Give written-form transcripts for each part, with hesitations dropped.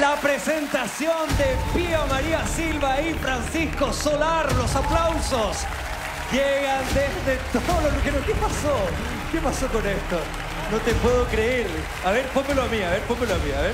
la presentación de Pía María Silva y Francisco Solar. Los aplausos llegan desde todo lo que... ¿Qué pasó? ¿Qué pasó con esto? No te puedo creer. A ver, pónmelo a mí, a ver, pónmelo a mí, a ver.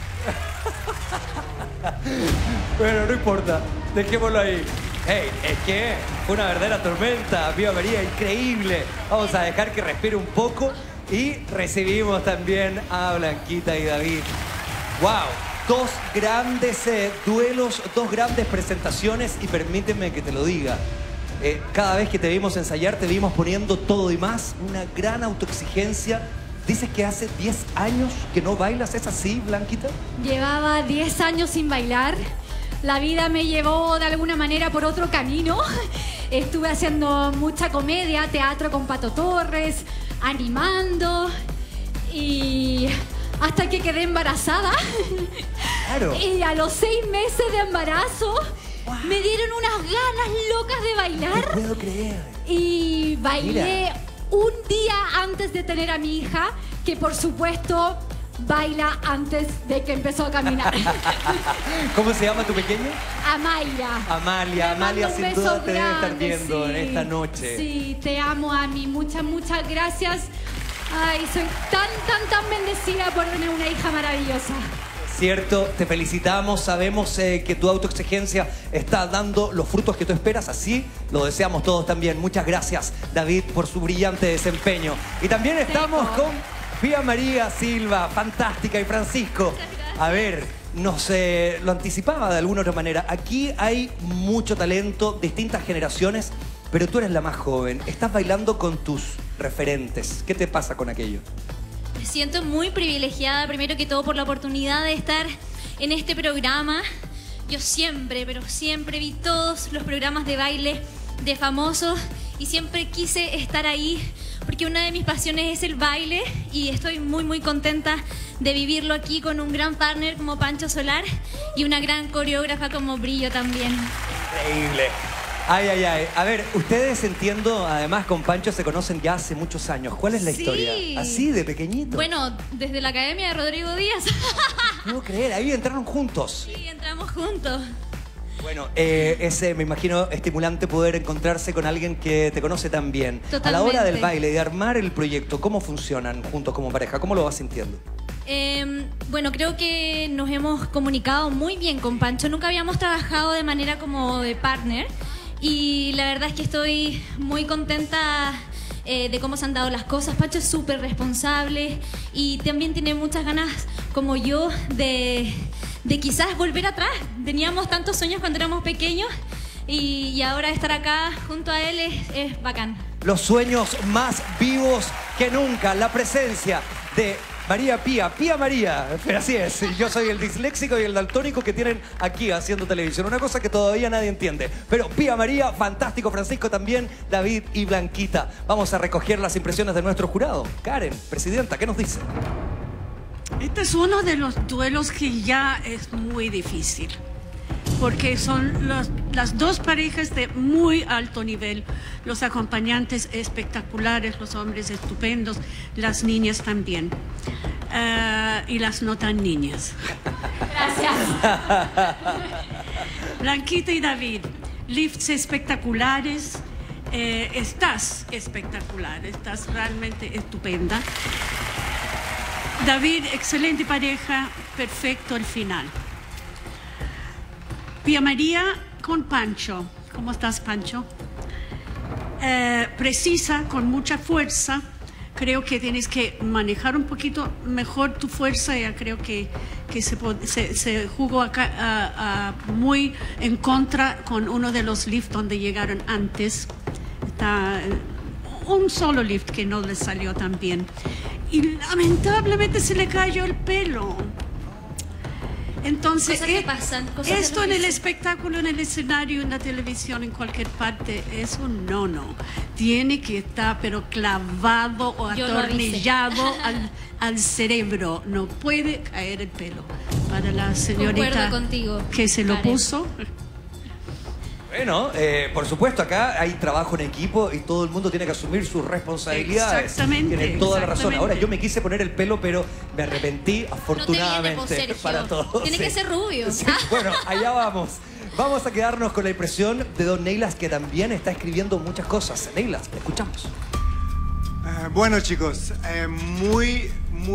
Bueno, no importa. Dejémoslo ahí. Hey, es que fue una verdadera tormenta, Pía María, increíble. Vamos a dejar que respire un poco y recibimos también a Blanquita y David. ¡Wow! Dos grandes duelos, dos grandes presentaciones y permíteme que te lo diga. Cada vez que te vimos ensayar, te vimos poniendo todo y más. Una gran autoexigencia. Dices que hace 10 años que no bailas, ¿es así, Blanquita? Llevaba 10 años sin bailar. La vida me llevó de alguna manera por otro camino. Estuve haciendo mucha comedia, teatro con Pato Torres, animando y hasta que quedé embarazada. Claro. Y a los 6 meses de embarazo me dieron unas ganas locas de bailar. No puedo creer. Y bailé un día antes de tener a mi hija, que por supuesto baila antes de que empezó a caminar. ¿Cómo se llama tu pequeña? Amalia. Amalia, Amalia sin duda te debe estar viendo sí, en esta noche. Sí, te amo, Ami. Muchas, muchas gracias. Ay, soy tan bendecida por tener una hija maravillosa. Cierto, te felicitamos, sabemos que tu autoexigencia está dando los frutos que tú esperas, así lo deseamos todos también. Muchas gracias, David, por su brillante desempeño. Y también estamos con Pía María Silva, fantástica, y Francisco. A ver, nos lo anticipaba de alguna otra manera. Aquí hay mucho talento, distintas generaciones, pero tú eres la más joven. Estás bailando con tus referentes. ¿Qué te pasa con aquello? Me siento muy privilegiada, primero que todo, por la oportunidad de estar en este programa. Yo siempre, pero siempre vi todos los programas de baile de famosos y siempre quise estar ahí porque una de mis pasiones es el baile y estoy muy contenta de vivirlo aquí con un gran partner como Pancho Solar y una gran coreógrafa como Brillo también. Increíble. Ay, ay, ay. A ver, ustedes, entiendo, además con Pancho se conocen ya hace muchos años. ¿Cuál es la historia? ¿Así, de pequeñito? Bueno, desde la Academia de Rodrigo Díaz. No puedo creer, ahí entraron juntos. Sí, entramos juntos. Bueno, es, me imagino, estimulante poder encontrarse con alguien que te conoce tan bien. Totalmente. A la hora del baile, de armar el proyecto, ¿cómo funcionan juntos como pareja? ¿Cómo lo vas sintiendo? Bueno, creo que nos hemos comunicado muy bien con Pancho. Nunca habíamos trabajado de manera como de partner. Y la verdad es que estoy muy contenta de cómo se han dado las cosas. Pancho es súper responsable y también tiene muchas ganas, como yo, de quizás volver atrás. Teníamos tantos sueños cuando éramos pequeños y ahora estar acá junto a él es bacán. Los sueños más vivos que nunca. La presencia de María Pía María, pero así es, yo soy el disléxico y el daltónico que tienen aquí haciendo televisión, una cosa que todavía nadie entiende, pero Pía María, fantástico, Francisco también, David y Blanquita. Vamos a recoger las impresiones de nuestro jurado. Karen, presidenta, ¿qué nos dice? Este es uno de los duelos que ya es muy difícil, porque son las dos parejas de muy alto nivel, los acompañantes espectaculares, los hombres estupendos, las niñas también, y las no tan niñas. Gracias. Blanquita y David, lifts espectaculares, estás espectacular, estás realmente estupenda. David, excelente pareja, perfecto el final. Pía María con Pancho. ¿Cómo estás, Pancho? Precisa, con mucha fuerza. Creo que tienes que manejar un poquito mejor tu fuerza. Ya creo que se jugó acá muy en contra con uno de los lifts donde llegaron antes. Está un solo lift que no le salió tan bien. Y lamentablemente se le cayó el pelo. Entonces, Cosas que pasan, cosas esto que en el espectáculo, en el escenario, en la televisión, en cualquier parte, es un no. Tiene que estar, pero clavado o atornillado al cerebro. No puede caer el pelo. Para la señorita contigo, que se lo Karen. puso. Bueno, por supuesto, acá hay trabajo en equipo y todo el mundo tiene que asumir sus responsabilidades. Exactamente. Tiene toda la razón. Exactamente. Ahora, yo me quise poner el pelo, pero me arrepentí, afortunadamente, No te viene, po, para Sergio. todos. Tiene que ser rubio. Sí, bueno, allá vamos. Vamos a quedarnos con la impresión de don Neylas, que también está escribiendo muchas cosas. Neylas, escuchamos. Bueno, chicos, muy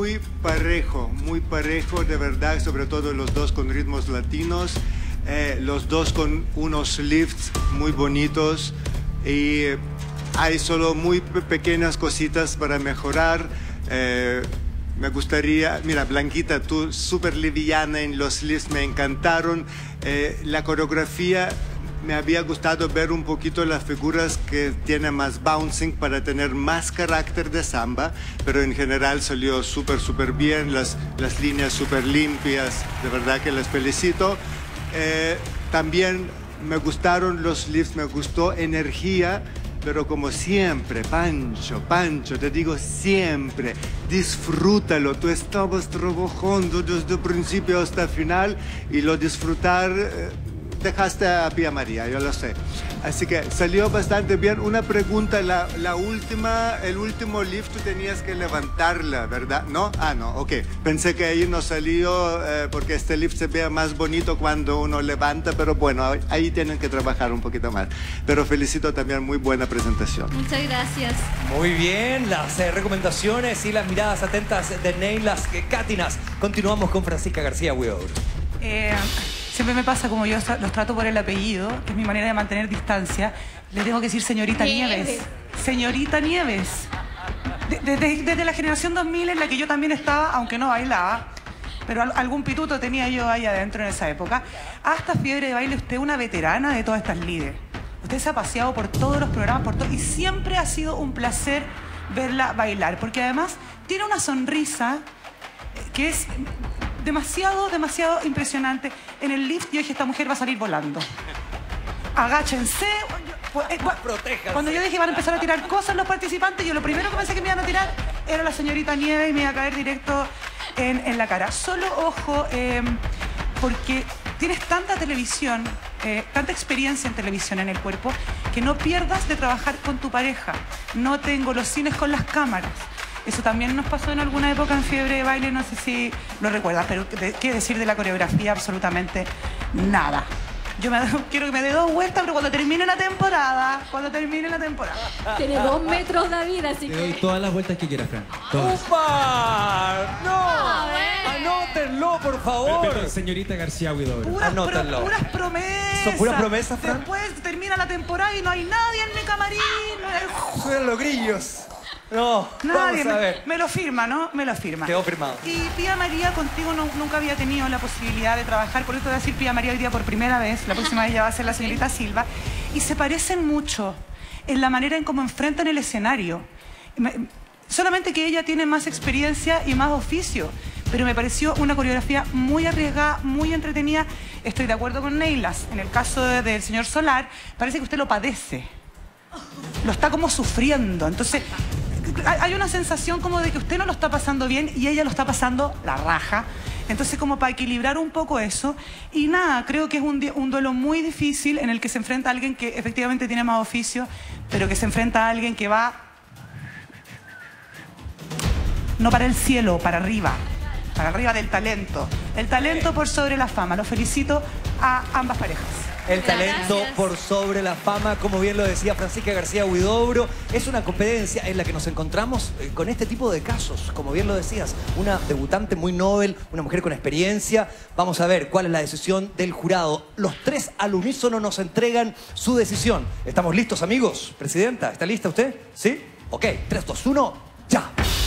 parejo, de verdad, sobre todo los dos con ritmos latinos, los dos con unos lifts muy bonitos y hay solo muy pequeñas cositas para mejorar. Me gustaría, mira, Blanquita, tú súper liviana en los lifts, me encantaron. La coreografía, me había gustado ver un poquito las figuras que tienen más bouncing para tener más carácter de samba, pero en general salió súper bien, las líneas súper limpias, de verdad que les felicito. También me gustaron los lifts, me gustó energía, pero como siempre, Pancho, te digo siempre, disfrútalo. Tú estabas trabajando desde el principio hasta el final y lo disfrutar... dejaste a Pía María, yo lo sé. Así que salió bastante bien. Una pregunta, el último lift tú tenías que levantarla, ¿verdad? ¿No? Ah, no, ok. Pensé que ahí no salió porque este lift se vea más bonito cuando uno levanta, pero bueno, ahí tienen que trabajar un poquito más. Pero felicito también, muy buena presentación. Muchas gracias. Muy bien, las recomendaciones y las miradas atentas de Neylas Cátinas. Continuamos con Francisca García Huidobro. Siempre me pasa, como yo los trato por el apellido, que es mi manera de mantener distancia, le tengo que decir señorita Nieves. Señorita Nieves. Desde la generación 2000 en la que yo también estaba, aunque no bailaba, pero algún pituto tenía yo ahí adentro en esa época, hasta Fiebre de Baile, usted es una veterana de todas estas líderes. Usted se ha paseado por todos los programas, por todo, y siempre ha sido un placer verla bailar, porque además tiene una sonrisa que es... demasiado impresionante. En el lift yo dije, esta mujer va a salir volando. Agáchense. Cuando yo dije van a empezar a tirar cosas los participantes, yo lo primero que pensé que me iban a tirar era la señorita Nieves y me iba a caer directo en la cara. Solo ojo, porque tienes tanta televisión, tanta experiencia en televisión en el cuerpo, que no pierdas de trabajar con tu pareja. No te engolosines con las cámaras. Eso también nos pasó en alguna época en Fiebre de Baile, no sé si lo recuerdas, pero qué decir de la coreografía, absolutamente nada. Yo quiero que me dé 2 vueltas, pero cuando termine la temporada. Tiene 2 metros, David, así Te doy que... todas las vueltas que quieras, Fran. Todas. ¡Upa! ¡No! ¡Anótenlo, por favor! Pero, señorita García Huidobro. Anótenlo. Puras promesas. ¿Son puras promesas, Fran? Después termina la temporada y no hay nadie en mi camarín. Suenan los grillos. No, Nadie, vamos a ver. me lo firma, ¿no? Me lo firma. Quedó firmado. Y Pía María, contigo nunca había tenido la posibilidad de trabajar, por eso voy a decir Pía María hoy día por primera vez, la próxima vez ya va a ser la señorita Silva, y se parecen mucho en la manera en cómo enfrentan el escenario. Solamente que ella tiene más experiencia y más oficio, pero me pareció una coreografía muy arriesgada, muy entretenida. Estoy de acuerdo con Neylas. En el caso del señor Solar, parece que usted lo padece. Lo está como sufriendo. Entonces, hay una sensación como de que usted no lo está pasando bien y ella lo está pasando la raja. Entonces, como para equilibrar un poco eso. Y nada, creo que es un duelo muy difícil en el que se enfrenta a alguien que efectivamente tiene más oficio, pero que se enfrenta a alguien que va no para el cielo, para arriba del talento. El talento por sobre la fama. Los felicito a ambas parejas. El talento Gracias. por sobre la fama, como bien lo decía Francisca García Huidobro, es una competencia en la que nos encontramos con este tipo de casos, como bien lo decías, una debutante muy novel, una mujer con experiencia. Vamos a ver cuál es la decisión del jurado. Los 3 al unísono nos entregan su decisión. ¿Estamos listos, amigos? Presidenta, ¿está lista usted? ¿Sí? Ok, 3, 2, 1, ya.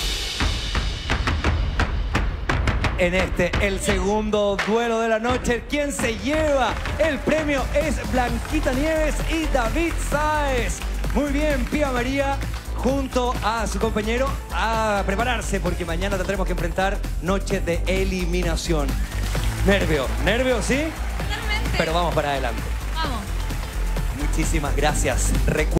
En el segundo duelo de la noche, quien se lleva el premio es Blanquita Nieves y David Sáez. Muy bien, Pía María, junto a su compañero, a prepararse, porque mañana tendremos que enfrentar noche de eliminación. Nervio, ¿sí? Totalmente. Pero vamos para adelante. Vamos. Muchísimas gracias.